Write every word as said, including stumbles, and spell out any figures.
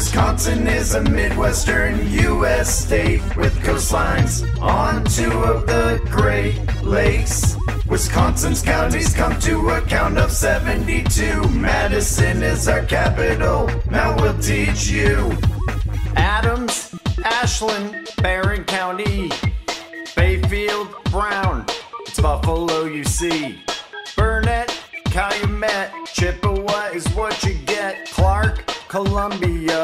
Wisconsin is a Midwestern U S state with coastlines on two of the Great Lakes. Wisconsin's counties come to a count of seventy-two. Madison is our capital, now we'll teach you. Adams, Ashland, Barron County, Bayfield, Brown, it's Buffalo you see. Burnett, Calumet, Chippewa is what you get. Clark, Columbia,